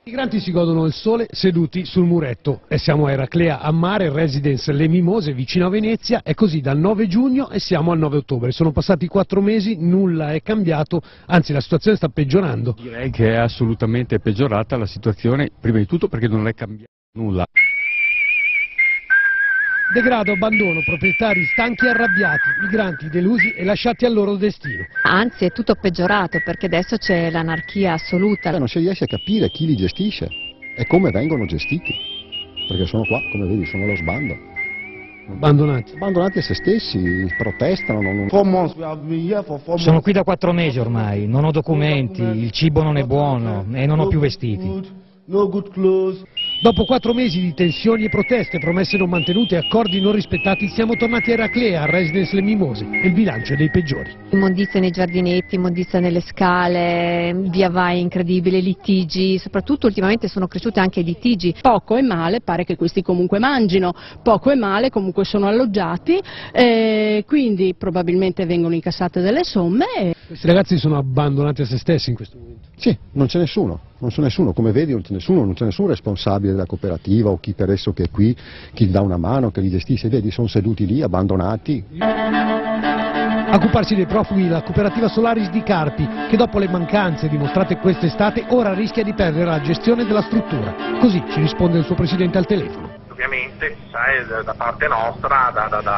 I migranti si godono il sole seduti sul muretto e siamo a Eraclea, a mare, residence Le Mimose, vicino a Venezia, è così dal 9 giugno e siamo al 9 ottobre. Sono passati 4 mesi, nulla è cambiato, anzi la situazione sta peggiorando. Direi che è assolutamente peggiorata la situazione, prima di tutto perché non è cambiato nulla. Degrado, abbandono, proprietari stanchi e arrabbiati, migranti delusi e lasciati al loro destino. Anzi, è tutto peggiorato perché adesso c'è l'anarchia assoluta. Non si riesce a capire chi li gestisce e come vengono gestiti, perché sono qua, come vedi, sono allo sbando. Abbandonati a se stessi, protestano. Sono qui da 4 mesi ormai, non ho documenti, il cibo non è buono e non ho più vestiti. Dopo 4 mesi di tensioni e proteste, promesse non mantenute e accordi non rispettati, siamo tornati a Eraclea, a residence Le Mimose, e il bilancio è dei peggiori. Immondizia nei giardinetti, immondizia nelle scale, via vai incredibile, litigi, soprattutto ultimamente sono cresciuti anche i litigi. Poco e male, pare che questi comunque mangino, poco e male comunque sono alloggiati, quindi probabilmente vengono incassate delle somme. Questi ragazzi sono abbandonati a se stessi in questo momento. Sì, non c'è nessuno, come vedi non c'è nessun responsabile della cooperativa o chi per esso che è qui, chi dà una mano, che li gestisce, vedi, sono seduti lì, abbandonati. A occuparsi dei profughi la cooperativa Solaris di Carpi, che dopo le mancanze dimostrate quest'estate ora rischia di perdere la gestione della struttura. Così ci risponde il suo presidente al telefono. Ovviamente, sai, da parte nostra,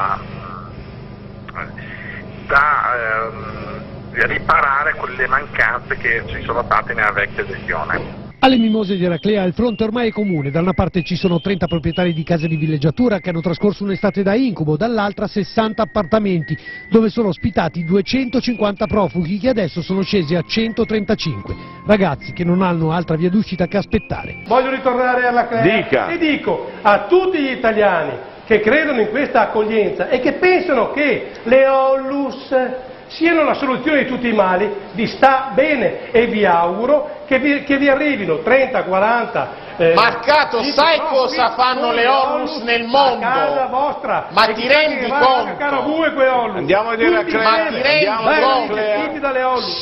riparare quelle mancanze che ci sono state nella vecchia gestione. Alle Mimose di Eraclea il fronte ormai è comune, da una parte ci sono 30 proprietari di case di villeggiatura che hanno trascorso un'estate da incubo, dall'altra 60 appartamenti dove sono ospitati 250 profughi che adesso sono scesi a 135, ragazzi che non hanno altra via d'uscita che aspettare. Voglio ritornare alla Eraclea e dico a tutti gli italiani che credono in questa accoglienza e che pensano che le Onlus siano la soluzione di tutti i mali, vi sta bene e vi auguro che vi arrivino 30, 40... Marcato, sai cosa fanno le Onlus nel mondo? A casa vostra! Ma ti rendi conto? Andiamo a dire a Ma ti rendi conto? Dalle Onlus.